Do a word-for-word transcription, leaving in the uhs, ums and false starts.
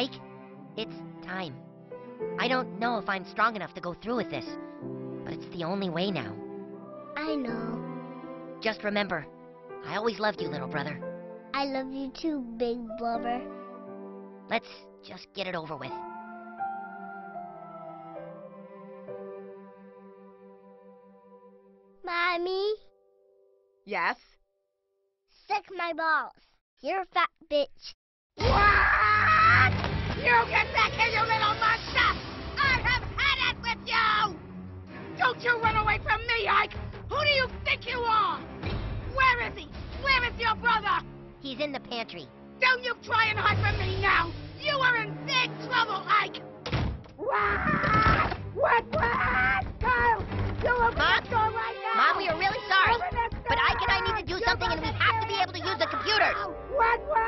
Ike, it's time. I don't know if I'm strong enough to go through with this, but it's the only way now. I know. Just remember, I always loved you, little brother. I love you too, big brother. Let's just get it over with. Mommy? Yes? Suck my balls. You're a fat bitch. What? You get back here, you little monster! I have had it with you! Don't you run away from me, Ike! Who do you think you are? Where is he? Where is your brother? He's in the pantry. Don't you try and hide from me now! You are in big trouble, Ike! What? What? What? Kyle! You open that door right now! Mom, we are really sorry. Open that door! But Ike and I need to do something, and we have to be able to use the computers. What? What?